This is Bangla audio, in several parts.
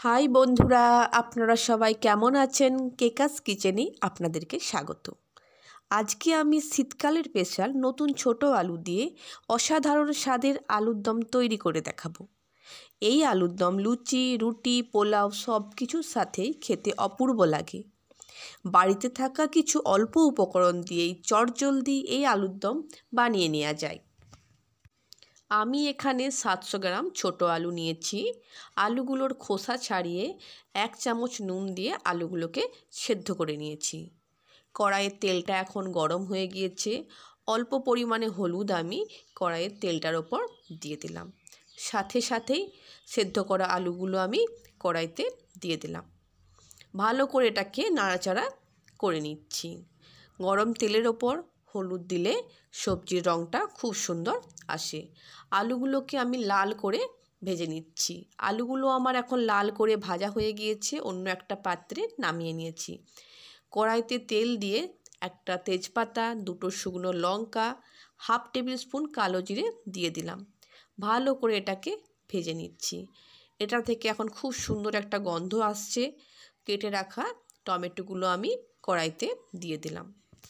হাই বন্ধুরা, আপনারা সবাই কেমন আছেন? কেকাস কিচেনে আপনাদেরকে স্বাগত। আজকে আমি শীতকালের স্পেশাল নতুন ছোট আলু দিয়ে অসাধারণ স্বাদের আলুর দম তৈরি করে দেখাবো। এই আলুর দম লুচি, রুটি, পোলাও সব কিছুর সাথেই খেতে অপূর্ব লাগে। বাড়িতে থাকা কিছু অল্প উপকরণ দিয়েই চটজলদি এই আলুর দম বানিয়ে নেওয়া যায়। আমি এখানে 700 গ্রাম ছোট আলু নিয়েছি। আলুগুলোর খোসা ছাড়িয়ে 1 চামচ নুন দিয়ে আলুগুলোকে সেদ্ধ করে নিয়েছি। কড়াইয়ের তেলটা এখন গরম হয়ে গিয়েছে। অল্প পরিমাণে হলুদ আমি কড়াইয়ের তেলটার ওপর দিয়ে দিলাম। সাথে সাথেই সেদ্ধ করা আলুগুলো আমি কড়াইতে দিয়ে দিলাম। ভালো করে এটাকে নাড়াচাড়া করে নিচ্ছি। গরম তেলের ওপর হলুদ দিলে সবজির রঙটা খুব সুন্দর আসে। আলুগুলোকে আমি লাল করে ভেজে নিচ্ছি। আলুগুলো আমার এখন লাল করে ভাজা হয়ে গিয়েছে, অন্য একটা পাত্রে নামিয়ে নিয়েছি। কড়াইতে তেল দিয়ে একটা তেজপাতা, 2টো শুকনো লঙ্কা, 1/2 টেবিল স্পুন কালো জিরে দিয়ে দিলাম। ভালো করে এটাকে ভেজে নিচ্ছি। এটা থেকে এখন খুব সুন্দর একটা গন্ধ আসছে। কেটে রাখা টমেটোগুলো আমি কড়াইতে দিয়ে দিলাম।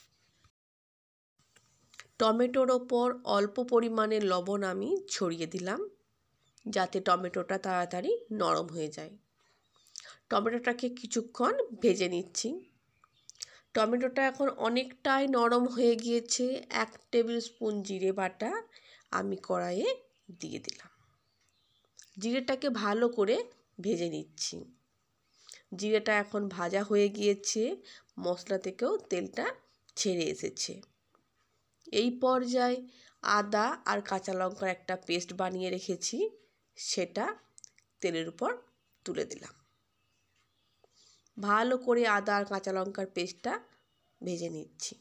টমেটোর ওপর অল্প পরিমাণে লবণ আমি ছড়িয়ে দিলাম, যাতে টমেটোটা তাড়াতাড়ি নরম হয়ে যায়। টমেটোটাকে কিছুক্ষণ ভেজে নিচ্ছি। টমেটোটা এখন অনেকটাই নরম হয়ে গিয়েছে। 1 টেবিল স্পুন জিরে বাটা আমি কড়াইয়ে দিয়ে দিলাম। জিরেটাকে ভালো করে ভেজে নিচ্ছি। জিরেটা এখন ভাজা হয়ে গিয়েছে, মশলা থেকেও তেলটা ছেড়ে এসেছে। এই পর্যায়ে আদা আর কাঁচা লঙ্কার একটা পেস্ট বানিয়ে রেখেছি, সেটা তেলের উপর তুলে দিলাম। ভালো করে আদা আর কাঁচা লঙ্কার পেস্টটা ভেজে নিচ্ছি।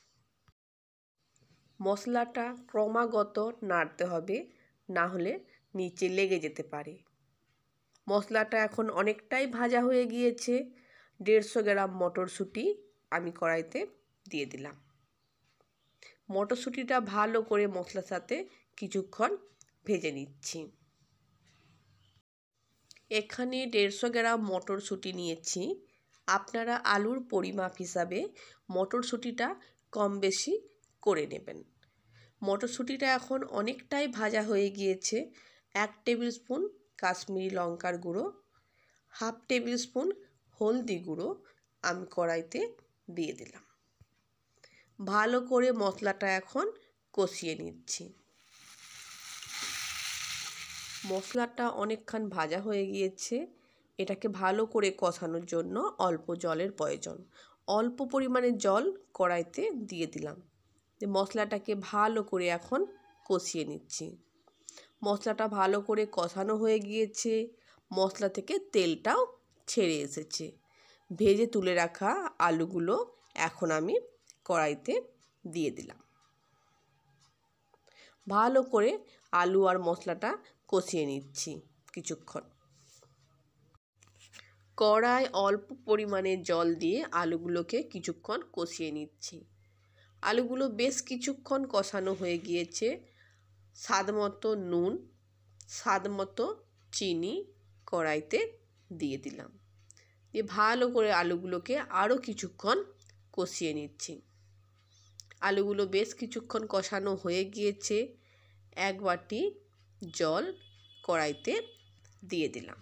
মশলাটা ক্রমাগত নাড়তে হবে, না হলে নিচে লেগে যেতে পারে। মশলাটা এখন অনেকটাই ভাজা হয়ে গিয়েছে। 150 গ্রাম মটরশুঁটি আমি কড়াইতে দিয়ে দিলাম। মটরশুঁটিটা ভালো করে মশলার সাথে কিছুক্ষণ ভেজে নিচ্ছি। এখানে 150 গ্রাম মটরশুঁটি নিয়েছি। আপনারা আলুর পরিমাপ হিসাবে মটরশুঁটিটা কম বেশি করে নেবেন। মটরশুঁটিটা এখন অনেকটাই ভাজা হয়ে গিয়েছে। 1 টেবিল স্পুন কাশ্মীরি লঙ্কার গুঁড়ো, 1/2 টেবিল স্পুন হলদি গুঁড়ো আমি কড়াইতে দিয়ে দিলাম। ভালো করে মশলাটা এখন কষিয়ে নিচ্ছি। মশলাটা অনেকক্ষণ ভাজা হয়ে গিয়েছে। এটাকে ভালো করে কষানোর জন্য অল্প জলের প্রয়োজন। অল্প পরিমাণে জল কড়াইতে দিয়ে দিলাম। মশলাটাকে ভালো করে এখন কষিয়ে নিচ্ছি। মশলাটা ভালো করে কষানো হয়ে গিয়েছে। মশলা থেকে তেলটাও ছেড়ে এসেছে। ভেজে তুলে রাখা আলুগুলো এখন আমি কড়াইতে দিয়ে দিলাম। ভালো করে আলু আর মশলাটা কষিয়ে নিচ্ছি কিছুক্ষণ। কড়ায় অল্প পরিমাণে জল দিয়ে আলুগুলোকে কিছুক্ষণ কষিয়ে নিচ্ছি। আলুগুলো বেশ কিছুক্ষণ কষানো হয়ে গিয়েছে। স্বাদ মতো নুন, স্বাদ মতো চিনি কড়াইতে দিয়ে দিলাম। দিয়ে ভালো করে আলুগুলোকে আরও কিছুক্ষণ কষিয়ে নিচ্ছি। আলুগুলো বেশ কিছুক্ষণ কষানো হয়ে গিয়েছে। 1 বাটি জল কড়াইতে দিয়ে দিলাম।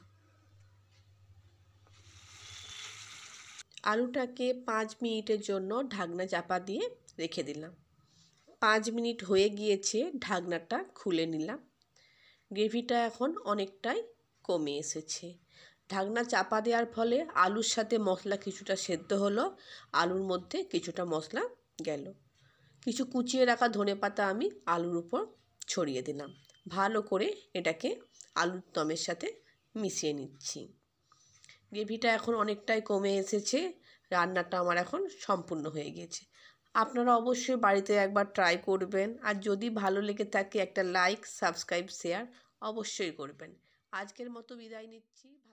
আলুটাকে 5 মিনিটের জন্য ঢাকনা চাপা দিয়ে রেখে দিলাম। 5 মিনিট হয়ে গিয়েছে, ঢাকনাটা খুলে নিলাম। গ্রেভিটা এখন অনেকটাই কমে এসেছে। ঢাকনা চাপা দেওয়ার ফলে আলুর সাথে মশলা কিছুটা সেদ্ধ হলো, আলুর মধ্যে কিছুটা মশলা গেল। কিছু কুচিয়ে রাখা ধনেপাতা আমি আলুর উপর ছড়িয়ে দিলাম। ভালো করে এটাকে আলুর দমের সাথে মিশিয়ে নিচ্ছি। গ্রেভিটা এখন অনেকটাই কমে এসেছে। রান্নাটা আমার এখন সম্পূর্ণ হয়ে গিয়েছে। আপনারা অবশ্যই বাড়িতে একবার ট্রাই করবেন। আর যদি ভালো লেগে থাকে একটা লাইক, সাবস্ক্রাইব, শেয়ার অবশ্যই করবেন। আজকের মতো বিদায় নিচ্ছি।